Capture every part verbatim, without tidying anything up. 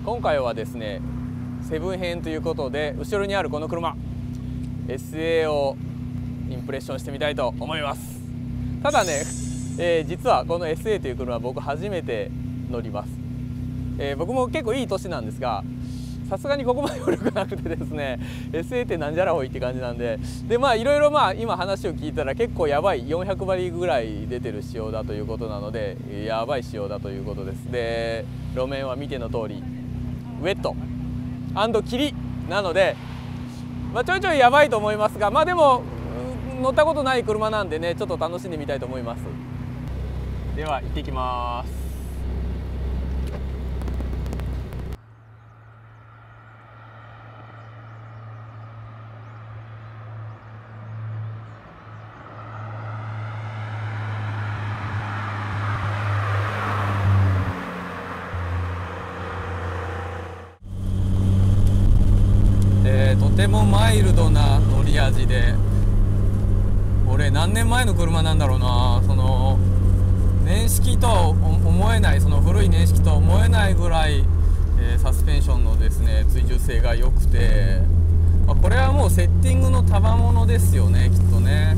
今回はですねセブン編ということで、後ろにあるこの車 エスエー をインプレッションしてみたいと思います。ただね、えー、実はこの エスエー という車は僕初めて乗ります。えー、僕も結構いい年なんですが、さすがにここまで良くなくてですね エスエー ってなんじゃらほいって感じなんで、でまあいろいろまあ今話を聞いたら結構やばいよんひゃくばりぐらい出てる仕様だということなので、やばい仕様だということです。で路面は見ての通りウェット&霧なので、まあ、ちょいちょいやばいと思いますが、まあでも乗ったことない車なんでね、ちょっと楽しんでみたいと思います。では行ってきます。とてもマイルドな乗り味で、これ何年前の車なんだろうな。その年式とは思えない、その古い年式とは思えないぐらい、えー、サスペンションのですね追従性が良くて、まあ、これはもうセッティングの賜物ですよね、きっとね。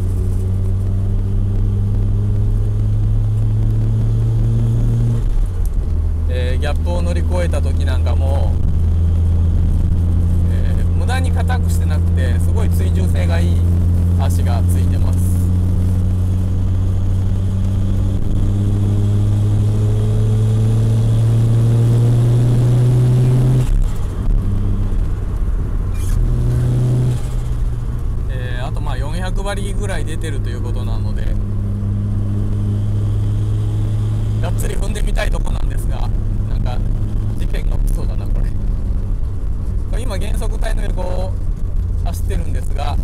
えー、ギャップを乗り越えた時なんかも無駄に硬くしてなくて、すごい追従性がいい足がついてます。えー、あとまあよんひゃくばりぐらい出てるということなので、がっつり踏んでみたいとこなんですが、なんか事件が起きそうだなこれ。今減速帯の横を走ってるんですが、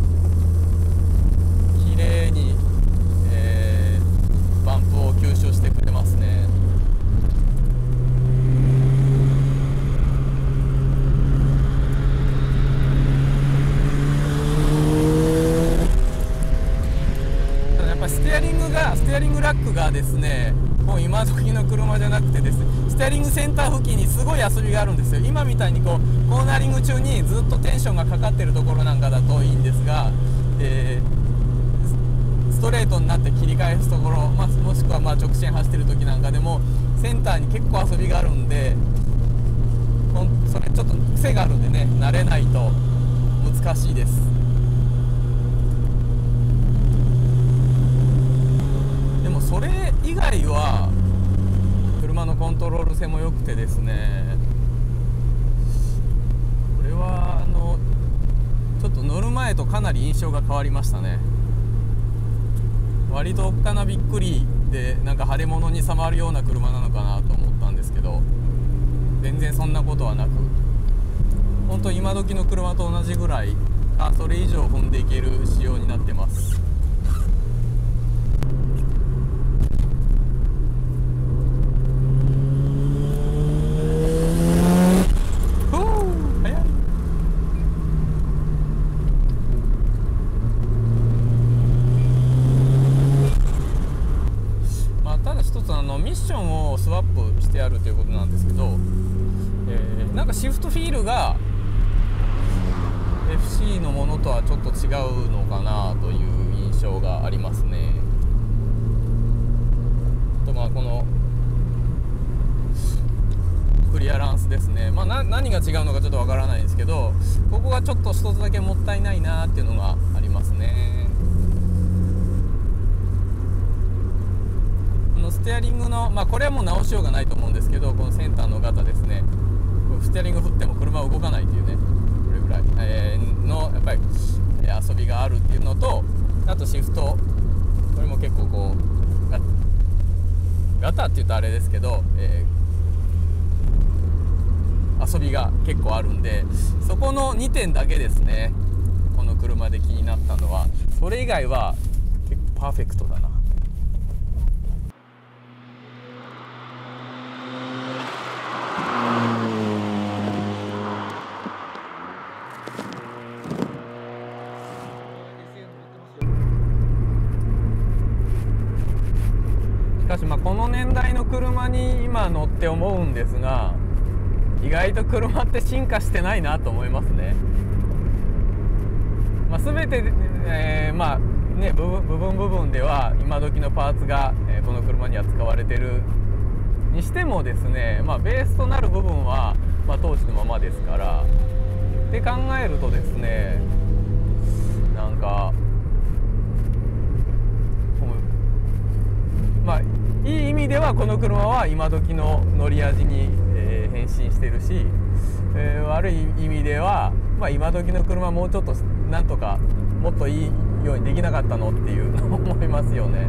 綺麗に、えー、バンプを吸収してくれますね。ただやっぱりステアリングがステアリングラックがですね、もう今時の車じゃなくてですね、ステアリングセンター付近にすごい遊びがあるんですよ。今みたいにこうコーナリング中にずっとテンションがかかってるところなんかだといいんですが、えー、ストレートになって切り返すところ、まあ、もしくはまあ直線走ってる時なんかでもセンターに結構遊びがあるんで、それちょっと癖があるんでね、慣れないと難しいです。でもそれ以外は車のコントロール性も良くてですね、これはあのちょっと乗る前とかなり印象が変わりましたね。割とおっかなびっくりで、なんか腫れ物に触るような車なのかなと思ったんですけど、全然そんなことはなく、本当今時の車と同じぐらい、あそれ以上踏んでいける仕様になってます。ミッションをスワップしてあるということなんですけど、えー、なんかシフトフィールが エフシー のものとはちょっと違うのかなという印象がありますね。とまあこのクリアランスですね、まあ、な何が違うのかちょっとわからないんですけど、ここがちょっと一つだけもったいないなっていうのがありますね。ステアリングの、まあ、これはもう直しようがないと思うんですけど、このセンターの型ですね、ステアリング振っても車は動かないというね、これぐらい、えー、のやっぱり遊びがあるっていうのと、あとシフト、これも結構こうガガタっていうとあれですけど、えー、遊びが結構あるんで、そこのにてんだけですね、この車で気になったのは。それ以外は結構パーフェクトだな。しかしまあこの年代の車に今乗って思うんですが、 意外と車って進化してないなと思いますね。まあ、全て、えー、まあね部分部分部分では今時のパーツが、えー、この車には使われてるにしてもですね、まあ、ベースとなる部分は、まあ、当時のままですからって考えるとですね、なんかまあいい意味ではこの車は今時の乗り味に、えー、変身してるし、えー、悪い意味では、まあ、今時の車もうちょっとなんとかもっといいようにできなかったのっていうのを思いますよね。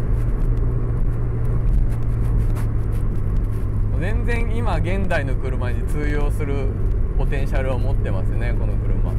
全然今現代の車に通用するポテンシャルを持ってますね、この車。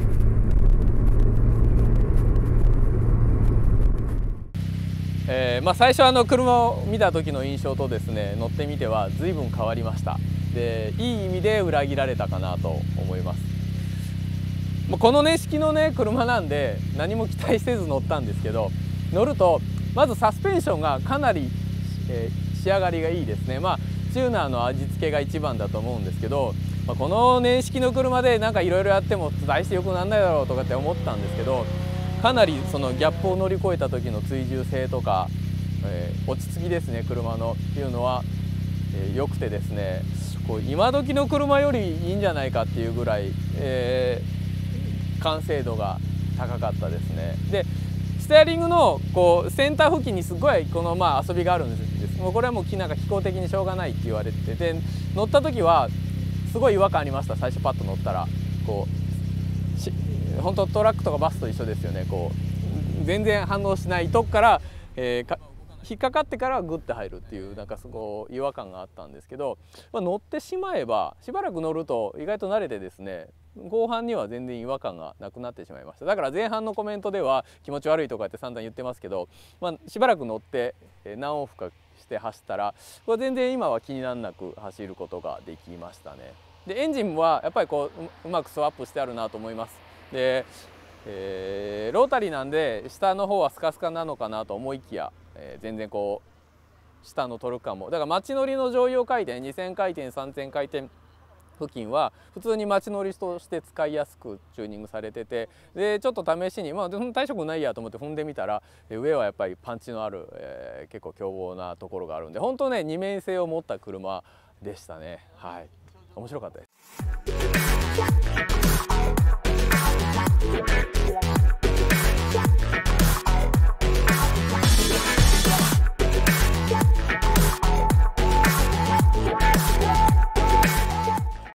えーまあ、最初あの車を見た時の印象とですね、乗ってみては随分変わりました。で、いい意味で裏切られたかなと思います。このね式のね車なんで何も期待せず乗ったんですけど、乗るとまずサスペンションがかなり、えー、仕上がりがいいですね。まあチューナーの味付けが一番だと思うんですけど、まあ、この年式の車でなんかいろいろやっても大して良くならないだろうとかって思ったんですけど、かなりそのギャップを乗り越えた時の追従性とか、えー、落ち着きですね車のっていうのは、えー、良くてですね、こう今時の車よりいいんじゃないかっていうぐらい、えー、完成度が高かったですね。でステアリングのこうセンター付近にすごいこのまあ遊びがあるんです。もうこれはもうなんか機構的にしょうがないって言われてて、乗った時はすごい違和感ありました。最初パッと乗ったらこう本当トラックとかバスと一緒ですよね。こう全然反応しないとこから、えー、か引っかかってからグッて入るっていうなんかすごい違和感があったんですけど、まあ、乗ってしまえばしばらく乗ると意外と慣れてですね、後半には全然違和感がなくなってしまいました。だから前半のコメントでは気持ち悪いとかって散々言ってますけど、まあ、しばらく乗って何往復かして走ったらこれ全然今は気にならなく走ることができましたね。でエンジンはやっぱりこう う, うまくスワップしてあるなと思います。で、えー、ロータリーなんで下の方はスカスカなのかなと思いきや、えー、全然こう下のトルク感もだから街乗りの常用回転にせん回転さんぜん回転付近は普通に街乗りとして使いやすくチューニングされてて、でちょっと試しにまあ大色ないやと思って踏んでみたら上はやっぱりパンチのある、えー、結構凶暴なところがあるんで本当ね二面性を持った車でしたね。はい、面白かったです。